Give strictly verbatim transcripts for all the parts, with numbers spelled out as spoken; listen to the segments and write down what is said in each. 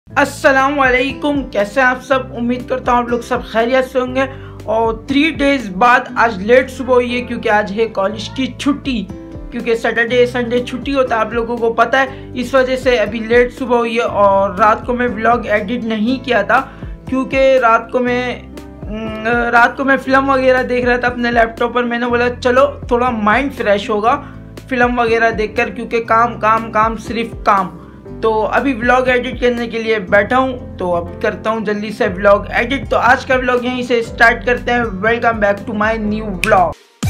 अस्सलाम वालेकुम, कैसे हैं आप सब। उम्मीद करता हूँ आप लोग सब खैरियत से होंगे। और थ्री डेज बाद आज लेट सुबह हुई है क्योंकि आज है कॉलेज की छुट्टी, क्योंकि सैटरडे संडे छुट्टी होता है, आप लोगों को पता है। इस वजह से अभी लेट सुबह हुई है। और रात को मैं व्लॉग एडिट नहीं किया था क्योंकि रात को मैं रात को मैं फ़िल्म वगैरह देख रहा था अपने लैपटॉप पर। मैंने बोला चलो थोड़ा माइंड फ्रेश होगा फ़िल्म वगैरह देखकर, क्योंकि काम काम काम सिर्फ काम। तो अभी व्लॉग एडिट करने के लिए बैठा हूँ, तो अब करता हूँ जल्दी से व्लॉग एडिट। तो आज का व्लॉग यहीं से स्टार्ट करते हैं। Welcome back to my new vlog.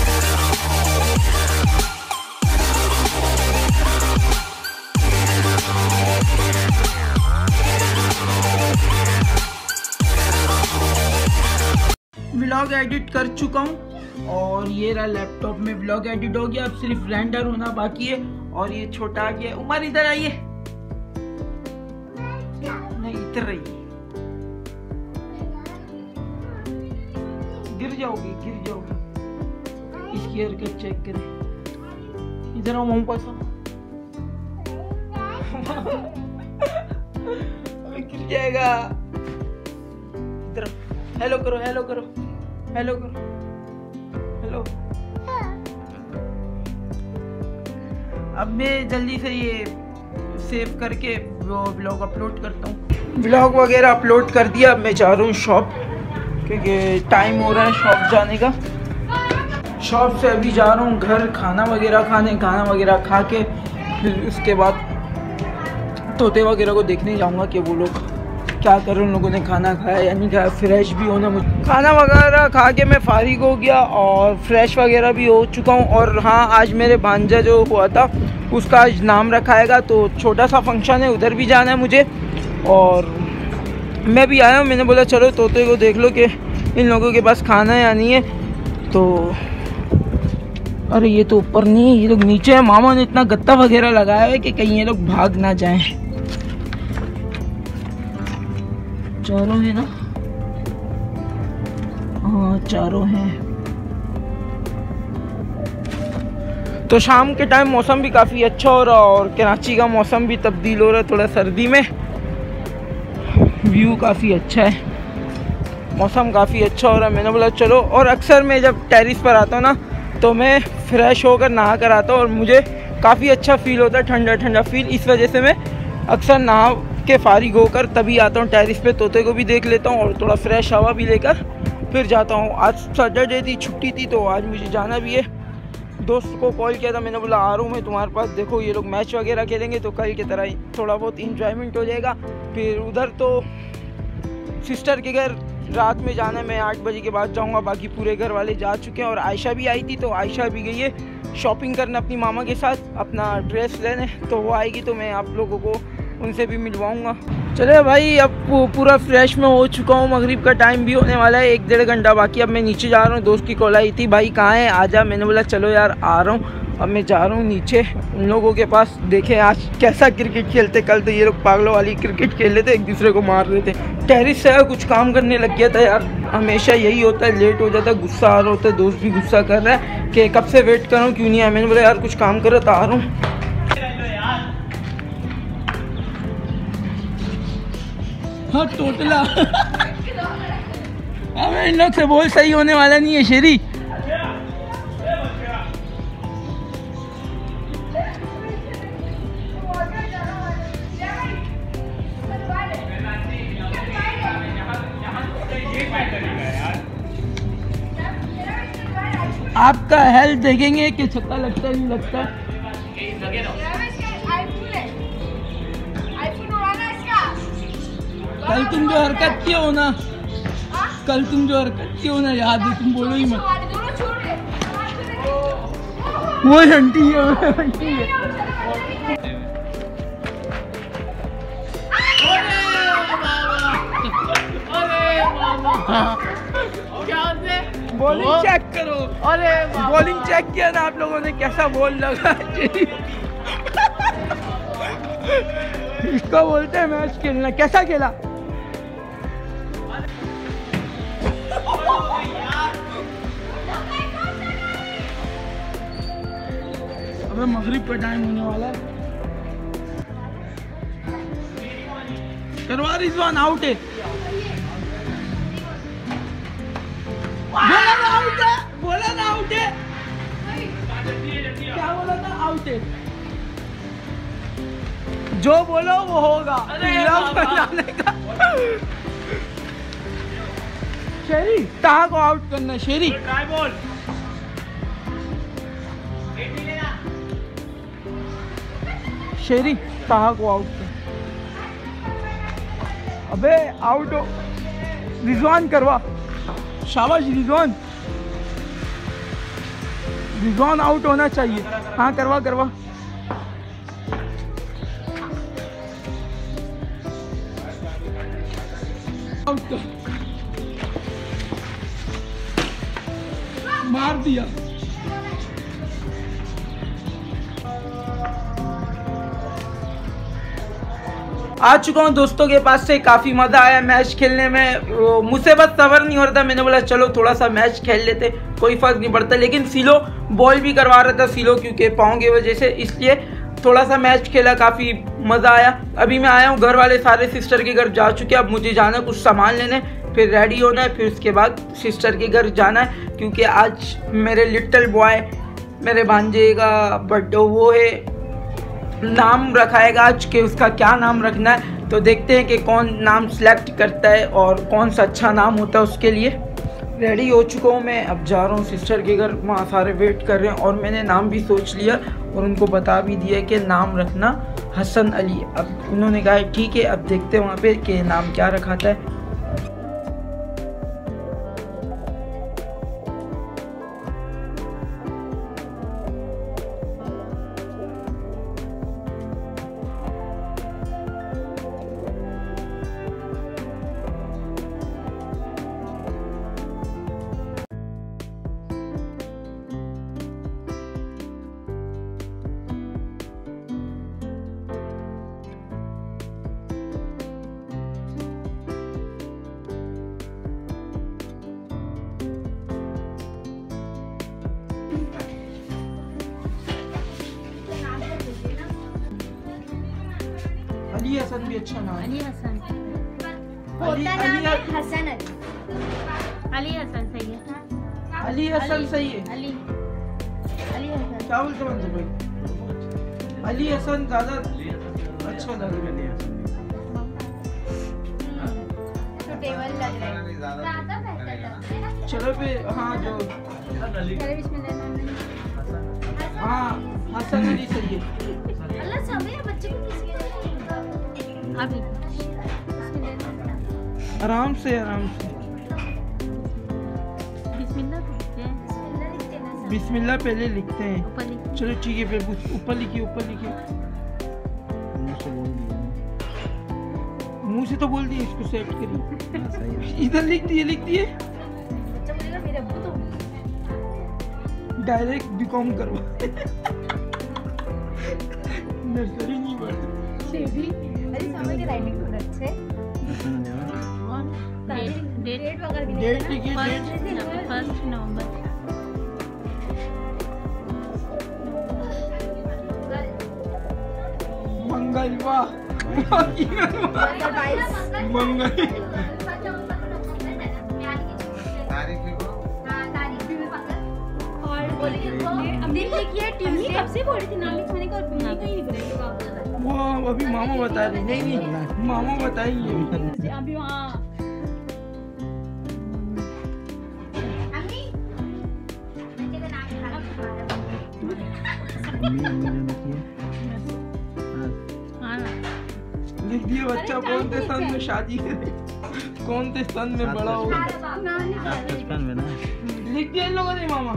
Vlog edit कर चुका हूँ और ये रहा लैपटॉप में व्लॉग एडिट हो गया। अब सिर्फ रेंडर होना बाकी है। और ये छोटा आ गया। उमर इधर आइए, नहीं इधर रहिए, गिर जाओगी गिर जाओगी। इसकी हरकत चेक करें। इधर आओ मोम पास, गिर जाएगा। इधर हेलो करो हेलो करो हेलो करो हेलो। अब मैं जल्दी से ये सेव करके वो व्लॉग अपलोड करता हूँ। व्लॉग वगैरह अपलोड कर दिया। अब मैं जा रहा हूँ शॉप, क्योंकि टाइम हो रहा है शॉप जाने का। शॉप से अभी जा रहा हूँ घर खाना वगैरह खाने। खाना वगैरह खा के फिर उसके बाद तोते वगैरह को देखने जाऊँगा कि वो लोग क्या कर रहे हैं, उन लोगों ने खाना खाया या नहीं खाया। फ्रेश भी होना मुझे। खाना वगैरह खा के मैं फारिग हो गया और फ्रेश वगैरह भी हो चुका हूँ। और हाँ, आज मेरे भांजा जो हुआ था उसका आज नाम रखाएगा, तो छोटा सा फंक्शन है, उधर भी जाना है मुझे। और मैं भी आया हूँ, मैंने बोला चलो तोते को देख लो कि इन लोगों के पास खाना है या नहीं है। तो अरे ये तो ऊपर नहीं है, ये लोग नीचे है। मामा ने इतना गत्ता वगैरह लगाया है कि कहीं ये लोग भाग ना जाएं। चारों है ना? हाँ चारों हैं। तो शाम के टाइम मौसम भी काफ़ी अच्छा हो रहा और कराची का मौसम भी तब्दील हो रहा है थोड़ा सर्दी में। व्यू काफ़ी अच्छा है, मौसम काफ़ी अच्छा हो रहा है। मैंने बोला चलो। और अक्सर मैं जब टेरिस पर आता हूँ ना, तो मैं फ़्रेश होकर नहा कर आता हूँ और मुझे काफ़ी अच्छा फ़ील होता है, ठंडा ठंडा फील। इस वजह से मैं अक्सर नहा के फारिग होकर तभी आता हूँ टेरिस पे। तोते को भी देख लेता हूँ और थोड़ा फ्रेश हवा भी लेकर फिर जाता हूँ। आज सैटरडे थी, छुट्टी थी, तो आज मुझे जाना भी है। दोस्त को कॉल किया था, मैंने बोला आ रहा हूँ मैं तुम्हारे पास। देखो ये लोग मैच वगैरह खेलेंगे तो कल की तरह ही थोड़ा बहुत इंजॉयमेंट हो जाएगा। फिर उधर तो सिस्टर के घर रात में जाना है, मैं आठ बजे के बाद जाऊँगा। बाकी पूरे घर वाले जा चुके हैं। और आयशा भी आई थी, तो आयशा भी गई है शॉपिंग करने अपनी मामा के साथ, अपना ड्रेस लेने। तो वो आएगी तो मैं आप लोगों को उनसे भी मिलवाऊंगा। चले भाई, अब पूरा फ्रेश में हो चुका हूँ। मगरिब का टाइम भी होने वाला है, एक डेढ़ घंटा बाकी। अब मैं नीचे जा रहा हूँ। दोस्त की कॉल आई थी, भाई कहाँ है आजा। मैंने बोला चलो यार आ रहा हूँ। अब मैं जा रहा हूँ नीचे उन लोगों के पास। देखें आज कैसा क्रिकेट खेलते। कल तो ये लोग पागलों वाली क्रिकेट खेल रहे थे, एक दूसरे को मार रहे थे। टेरिस से कुछ काम करने लग गया था यार। हमेशा यही होता है, लेट हो जाता है, गुस्सा आ रहा होता है। दोस्त भी गुस्सा कर रहा है कि कब से वेट कर रहा हूँ, क्यों नहीं आया। मैंने बोला यार कुछ काम कर रहा था, आ रहा हूँ। हाँ टोटला हमें इन लोग से बोल सही होने वाला नहीं है शेरी। आपका हेल्थ देखेंगे कि छक्का लगता है नहीं लगता। कल तुम जो हरकत किए हो ना, कल तुम जो हरकत किए हो ना, याद है, तुम बोलो ही मत। वो घंटी है, वो घंटी है। बॉलिंग चेक करो। अरे बॉलिंग चेक किया ना आप लोगों ने, कैसा बॉल लगा। इसको बोलते हैं मैच खेलना। कैसा खेला? अबे मगरिब का टाइम होने वाला है। करवा रिजवान आउट है। बोला ना आउट है, बोला ना आउट है, क्या बोला था? आउट है, जो बोलो वो होगा। का शेरी ताहा को आउट करना। शेरी ट्राई बॉल, शेरी ताहा को आउट कर। अबे आउट हो रिजवान, करवा। शाबाश रिजवान, रिजवान आउट होना चाहिए। हाँ करवा करवा। आउट कर, मार दिया। आ चुका हूँ दोस्तों के पास से। काफ़ी मज़ा आया मैच खेलने में। मुझसे बस सबर नहीं हो रहा था, मैंने बोला चलो थोड़ा सा मैच खेल लेते, कोई फ़र्क नहीं पड़ता। लेकिन सिलो बॉल भी करवा रहा था, सिलो क्योंकि पाँव की वजह से, इसलिए थोड़ा सा मैच खेला, काफ़ी मज़ा आया। अभी मैं आया हूँ, घर वाले सारे सिस्टर के घर जा चुके हैं। अब मुझे जाना है कुछ सामान लेने, फिर रेडी होना है, फिर उसके बाद सिस्टर के घर जाना है, क्योंकि आज मेरे लिटिल बॉय, मेरे भांजे का बर्थडे वो है, नाम रखाएगा आज के, उसका क्या नाम रखना है तो देखते हैं कि कौन नाम सेलेक्ट करता है और कौन सा अच्छा नाम होता है उसके लिए। रेडी हो चुका हूँ मैं, अब जा रहा हूँ सिस्टर के घर, वहाँ सारे वेट कर रहे हैं और मैंने नाम भी सोच लिया और उनको बता भी दिया कि नाम रखना हसन अली। अब उन्होंने कहा ठीक है, अब देखते हैं वहाँ पे कि नाम क्या रखाता है। अली हसन भी अच्छा नाम है। अली हसन अली नाम है अली हसन अली। अली हसन सही है। अली हसन सही है। अली अली हसन क्या बोलते बनते भाई? अली हसन ज्यादा अच्छा लग रहा है। तो टेबल लग रहा है, ज्यादा बेहतर लग रहा है। चलो पे हाँ जो चलो बिस्मिल्लाह। हाँ हसन अली सही है। अल्लाह समय बच्चे को किसी के अभी आराम से आराम से बिस्मिल्लाह लिखते हैं। बिस्मिल्लाह लिखते हैं, बिस्मिल्लाह पहले लिखते हैं। ऊपर लिखते चलो ठीक है, फिर ऊपर लिखिए, ऊपर लिखिए। मुंह से तो बोल दिए, इसको सेट करिए। इधर लिख दिए, लिख दिए। बच्चा बोलेगा मेरे अब्बू तो डायरेक्ट बीकॉम करवा। नर्सरी नहीं बढ़ शेबी। अरे समय की राइटिंग तो अच्छे और डेट डेट वगैरह भी डेट लिखिए, डेट फर्स्ट नवंबर। मंगलवार मंगल वो अभी मामा बता रही। नहीं नहीं मामा बताएंगे अभी वहाँ लिख दिए। बच्चा कौन से सन में शादी करे, कौन से सन में बड़ा हो। बचपन में ना लिख दिया इन लोगों ने मामा।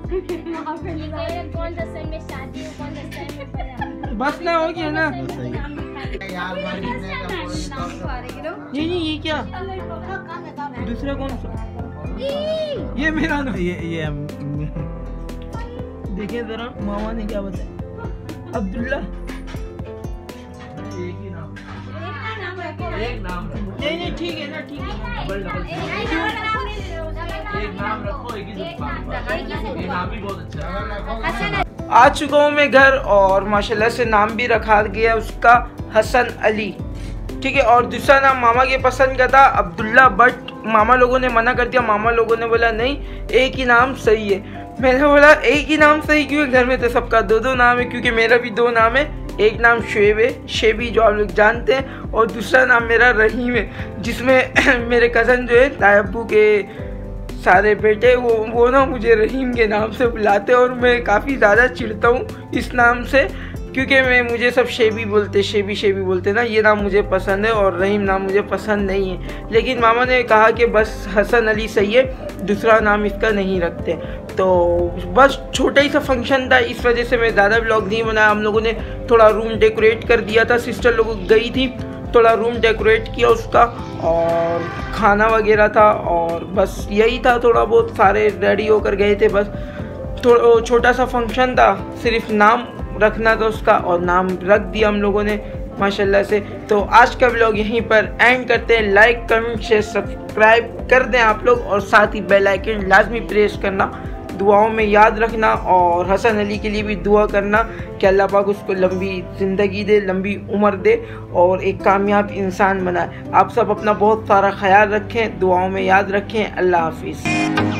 कौन सा सन में शादी, कौन सा सन में बड़ा। बस ना हो गया ना। ये नहीं, ये क्या दूसरा कौन सा? ये मेरा ना। ये ये देखिए जरा मामा ने क्या बताया। अब्दुल्ला एक ही नाम, एक नाम रखो। नहीं नहीं ठीक है ना, ठीक है। डबल डबल एक नाम रखो, एक ही ये नाम भी बहुत अच्छा है। आ चुका हूँ मैं घर और माशाल्लाह से नाम भी रखा गया उसका हसन अली। ठीक है। और दूसरा नाम मामा के पसंद का था अब्दुल्ला, बट मामा लोगों ने मना कर दिया। मामा लोगों ने बोला नहीं, एक ही नाम सही है। मैंने बोला एक ही नाम सही क्यों, घर में तो सबका दो दो नाम है, क्योंकि मेरा भी दो नाम है। एक नाम शुएब है, शेबी जो आप लोग जानते हैं, और दूसरा नाम मेरा रहीम है, जिसमें मेरे कज़न जो है तायब्बू के सारे बेटे वो वो ना मुझे रहीम के नाम से बुलाते हैं, और मैं काफ़ी ज़्यादा चिढ़ता हूँ इस नाम से, क्योंकि मैं मुझे सब शेबी बोलते शेबी शेबी बोलते ना। ये नाम मुझे पसंद है और रहीम नाम मुझे पसंद नहीं है। लेकिन मामा ने कहा कि बस हसन अली सही है, दूसरा नाम इसका नहीं रखते। तो बस छोटा ही सा फंक्शन था, इस वजह से मैं ज़्यादा व्लॉग नहीं बनाया। हम लोगों ने थोड़ा रूम डेकोरेट कर दिया था, सिस्टर लोग गई थी, थोड़ा रूम डेकोरेट किया उसका, और खाना वगैरह था, और बस यही था। थोड़ा बहुत सारे रेडी होकर गए थे, बस थोड़ा छोटा सा फंक्शन था, सिर्फ नाम रखना था उसका, और नाम रख दिया हम लोगों ने माशाल्लाह से। तो आज का व्लॉग यहीं पर एंड करते हैं। लाइक कमेंट शेयर सब्सक्राइब कर दें आप लोग, और साथ ही बेल आइकन लाजमी प्रेस करना, दुआओं में याद रखना, और हसन अली के लिए भी दुआ करना कि अल्लाह पाक उसको लंबी ज़िंदगी दे, लंबी उम्र दे, और एक कामयाब इंसान बनाए। आप सब अपना बहुत सारा ख्याल रखें, दुआओं में याद रखें। अल्लाह हाफिज़।